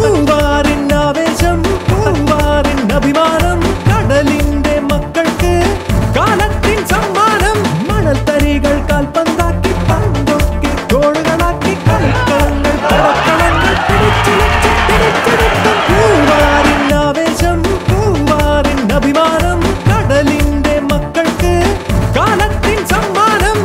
പൂവാറിൻ ആവേശം പൂവാറിൻ അഭിമാനം കടലിന്റെ മക്കൾക്ക് കാലത്തിൻ സമ്മാനം മണൽ തരികൾ കാൽപന്താക്കി പന്തൊക്കെ ഗോളുകളാക്കി കളിക്കളങ്ങൾ പടക്കളങ്ങൾ പിടിച്ചെടുത്തും പൂവാറിൻ ആവേശം പൂവാറിൻ അഭിമാനം കടലിന്റെ മക്കൾക്ക് കാലത്തിൻ സമ്മാനം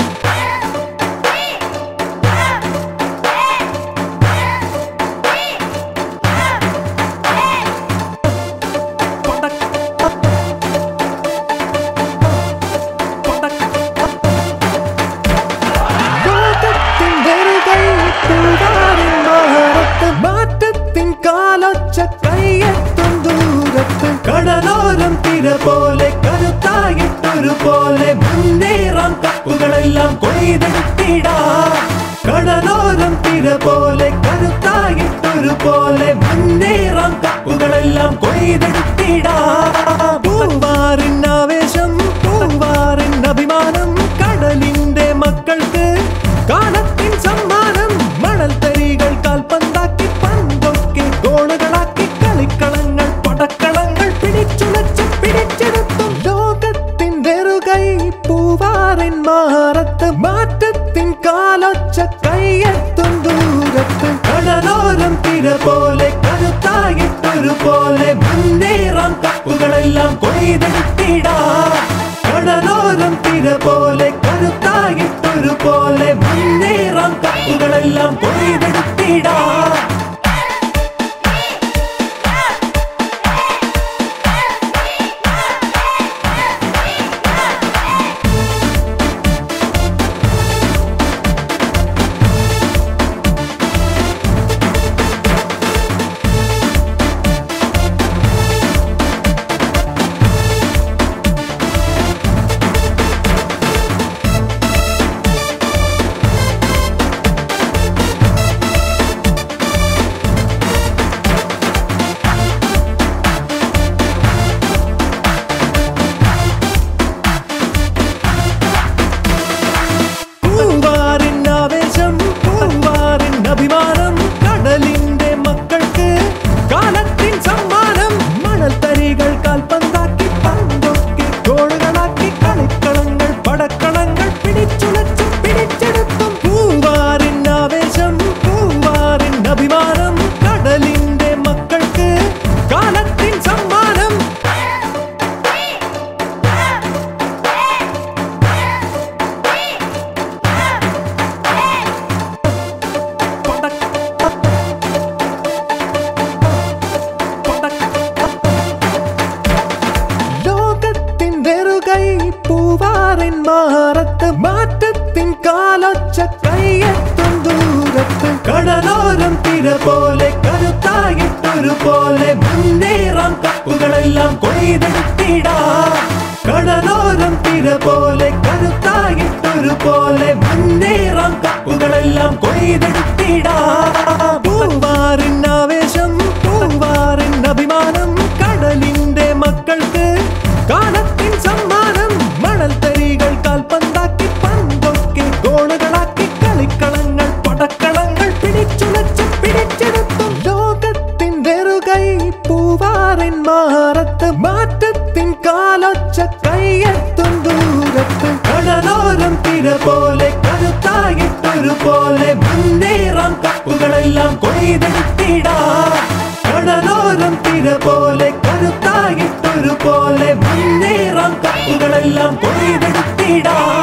മാറ്റത്തിൻ കാലൊച്ച കയ്യെത്തും ദൂരത്ത് കടലോരം തിര പോലെ കരുത്തായിട്ടൊരു പോലെ മുന്നേറാം കപ്പുകളെല്ലാം കൊയ്തെടുത്തിടാം കടലോരം തിര പോലെ കരുത്തായിട്ടൊരു പോലെ മുന്നേറാം കപ്പുകളെല്ലാം കൊയ്തെടുത്തിടാം പൂവാറിൻ ആവേശം പൂവാറിൻ അഭിമാനം കടലിന്റെ മക്കൾക്ക് കാലത്തിൻ സമ്മാനം മണൽ തരികൾ കാൽപന്താക്കി പന്തൊക്കെ ഗോളുകളാക്കി കളിക്കളങ്ങൾ പടക്കളങ്ങൾ പിടിച്ചെടുത്തും ലോകത്തിൻ വെറുകൈ പൂവാറിൻ മാറത്ത് മാറ്റത്തിൻ കാലൊച്ച കയ്യെത്തും ദൂരത്ത് കടലോരം തിര പോലെ കരുത്തായിട്ടൊരു പോലെ മുന്നേറാം കപ്പുകളെല്ലാം കൊയ്തെടുത്തിടാം കടലോരം തിര പോലെ കരുത്തായിട്ടൊരു പോലെ മുന്നേറാം കപ്പുകളെല്ലാം കൊയ്തെടുത്തിടാം അഭിമാനം കടലിന്റെ മക്കൾക്ക് കാലത്തിൻ സമ്മാനം മണൽ തരികൾ കാൽപന്താക്കി പന്തൊക്കെ ഗോളുകളാക്കി കളിക്കളങ്ങൾ പടക്കളങ്ങൾ പിടിച്ചെടുത്തും പൂവാറിൻ ആവേശം പൂവാറിൻ അഭിമാനം കടലിന്റെ മക്കൾക്ക് കാലത്തിൻ സമ്മാനം പൂവാറിൻ മാറത്ത് മാറ്റത്തിൻ കാലൊച്ച കയ്യെത്തും ദൂരത്ത് കടലോരം തിര പോലെ കരുത്തായിട്ടൊരു പോലെ മുന്നേറാം കപ്പുകളെല്ലാം കൊയ്തെടുത്തിടാം കടലോരം തിര പോലെ കരുത്തായിട്ടൊരു പോലെ മുന്നേറാം കപ്പുകളെല്ലാം കൊയ്തെടുത്തിടാം പൂവാറിൻ ആവേശം പൂവാറിൻ അഭിമാനം കടലിന്റെ മക്കൾക്ക് കാലത്തിൻ സമ്മാനം മണൽ തരികൾ കാൽപന്താക്കി പന്തൊക്കെ ഗോളുകളാക്കി കളിക്കളങ്ങൾ പടക്കളങ്ങൾ പിടിച്ചെടുത്തും ലോകത്തിൻ വെറുകൈ പൂവാറിൻ മാറത്ത് മാറ്റത്തിൻ കാലൊച്ച കയ്യെത്തും ദൂരത്ത് കടലോരം തിര പോലെ കരുത്തായിട്ടൊരു പോലെ മുന്നേറാം കപ്പുകളെല്ലാം കൊയ്തെടുത്തിടാം കടലോരം തിര പോലെ കരുത്തായിട്ടൊരു പോലെ മുന്നേറാം കപ്പുകളെല്ലാം കൊയ്തെടുത്തിടാം